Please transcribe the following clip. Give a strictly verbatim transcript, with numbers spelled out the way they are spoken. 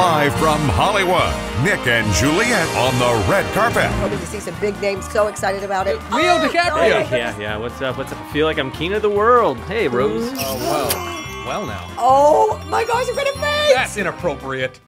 Live from Hollywood, Nick and Juliet on the red carpet. Hoping to see some big names. So excited about it. Leo Oh, DiCaprio. no. Yeah, yeah, what's up, what's up? I feel like I'm king of the world. Hey, Rose. Oh, well. Well now. Oh my gosh, I'm gonna faint. That's inappropriate.